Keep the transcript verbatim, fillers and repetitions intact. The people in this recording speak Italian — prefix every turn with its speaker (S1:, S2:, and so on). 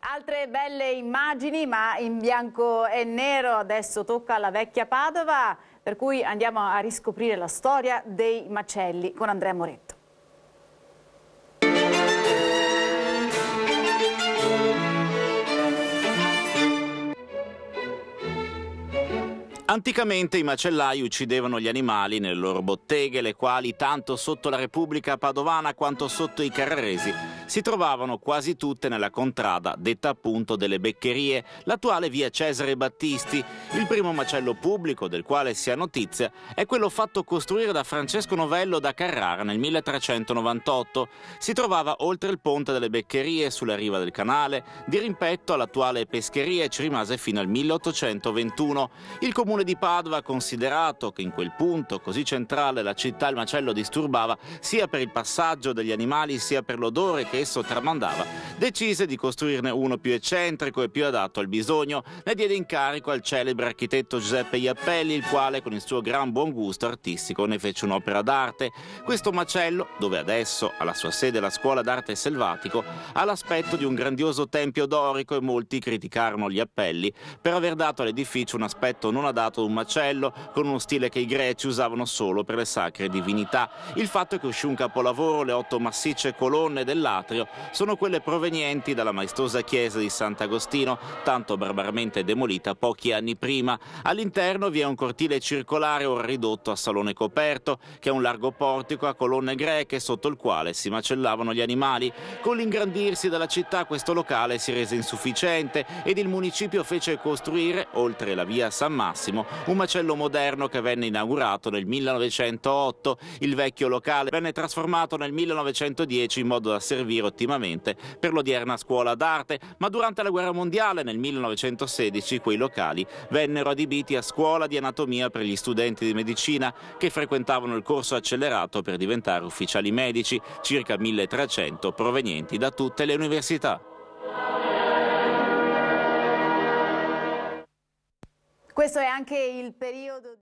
S1: Altre belle immagini, ma in bianco e nero. Adesso tocca alla vecchia Padova, per cui andiamo a riscoprire la storia dei macelli con Andrea Moretto.
S2: Anticamente i macellai uccidevano gli animali nelle loro botteghe, le quali, tanto sotto la Repubblica Padovana quanto sotto i Carraresi, si trovavano quasi tutte nella contrada, detta appunto delle Beccherie, l'attuale via Cesare Battisti. Il primo macello pubblico del quale si ha notizia è quello fatto costruire da Francesco Novello da Carrara nel milletrecentonovantotto. Si trovava oltre il ponte delle Beccherie, sulla riva del canale, di rimpetto all'attuale pescheria, e ci rimase fino al milleottocentoventuno. Il comune di Padova ha considerato che in quel punto così centrale la città il macello disturbava sia per il passaggio degli animali sia per l'odore che esso tramandava, decise di costruirne uno più eccentrico e più adatto al bisogno. Ne diede incarico al celebre architetto Giuseppe Iappelli, il quale con il suo gran buon gusto artistico ne fece un'opera d'arte. Questo macello, dove adesso ha la sua sede la Scuola d'Arte Selvatico, ha l'aspetto di un grandioso tempio dorico e molti criticarono gli appelli per aver dato all'edificio un aspetto non adatto ad un macello, con uno stile che i greci usavano solo per le sacre divinità. Il fatto è che uscì un capolavoro: le otto massicce colonne dell'atrio sono quelle provenienti dalla maestosa chiesa di Sant'Agostino, tanto barbaramente demolita pochi anni prima. All'interno vi è un cortile circolare ora ridotto a salone coperto, che ha un largo portico a colonne greche sotto il quale si macellavano gli animali. Con l'ingrandirsi della città questo locale si rese insufficiente ed il municipio fece costruire, oltre la via San Massimo, un macello moderno che venne inaugurato nel millenovecentootto. Il vecchio locale venne trasformato nel millenovecentodieci in modo da servire ottimamente per l'odierna scuola d'arte, ma durante la guerra mondiale nel millenovecentosedici quei locali vennero adibiti a scuola di anatomia per gli studenti di medicina che frequentavano il corso accelerato per diventare ufficiali medici, circa milletrecento provenienti da tutte le università.
S1: Questo è anche il periodo